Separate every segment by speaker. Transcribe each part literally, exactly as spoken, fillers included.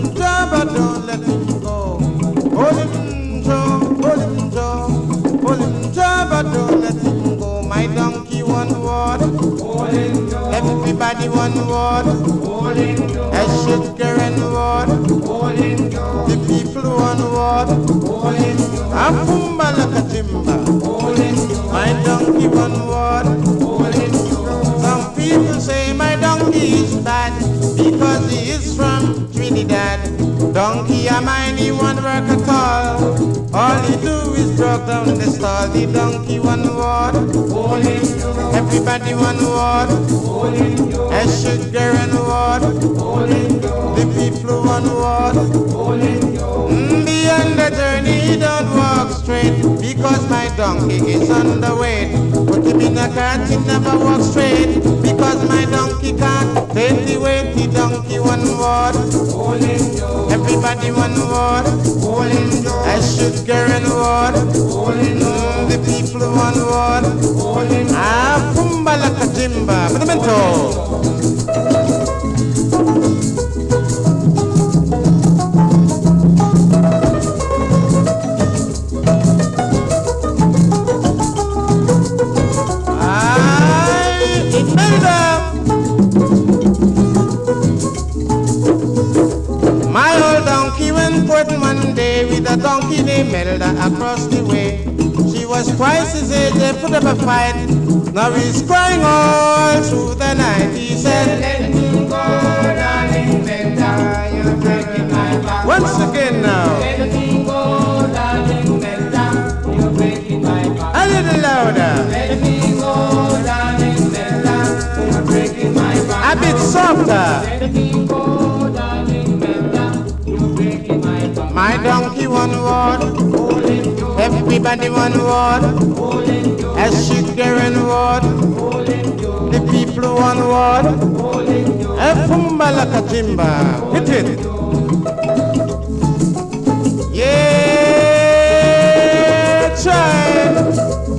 Speaker 1: him down, but don't let him go. Hold him down, hold him down, hold him down, but don't let him go. My donkey one word, hold him down. Everybody one word, hold him down. A sugar and word, hold him down. The people one word, hold him down. A pumba like a timba, hold him down. My donkey one word, hold him down. Some people say my donkey is bad because he is from Trinidad. Donkey a mine, he won't work at all. All he do is drop down the stall. The donkey one word, hold him down. Everybody one word, hold him down. A sugar and word, hold him down. The people one word, hold him down. Mm, beyond the journey he don't walk straight because my donkey is underweight. Put him in a cart, he never walk straight because my donkey can't take the weight. The donkey one word, hold him down. Everybody one word, hold him down. A sugar and word, hold him down. The people one word, hold him down. Ah, pumba like a jimba, fundamental. One day with a donkey named Melda across the way. She was twice his age, they put up a fight. Now he's crying all through the night. He said, let me go, darling Melda, you're breaking my back. Once again now. Let me go, darling Melda, you're breaking my back. A little louder. Let me go, darling Melda, you're breaking my back. A bit softer. Let me go, darling Melda, you're breaking my back. My donkey one word, hold him down. Everybody one word, hold him down. A sugar and word, hold him down. The people one word, hold him down. A pumba like a timba, hit it. Yeah, child.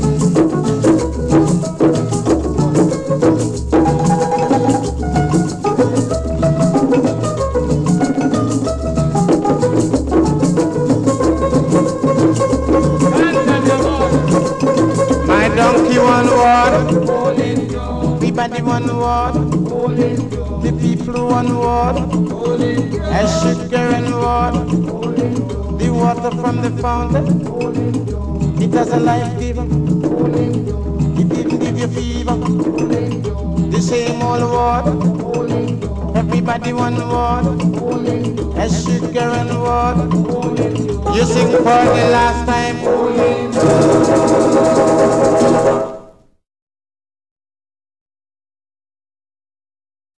Speaker 1: Donkey one word, hold him down. Everybody one word, hold him down. The people one word, hold him down. A sugar and word, hold him down. The water from the fountain, hold him down. It has a life giver, hold him down. It didn't give you fever, hold him down. The same old word, hold him down. Everybody one word, hold him down. A sugar and word, hold him down. You sing for the last time, hold him down.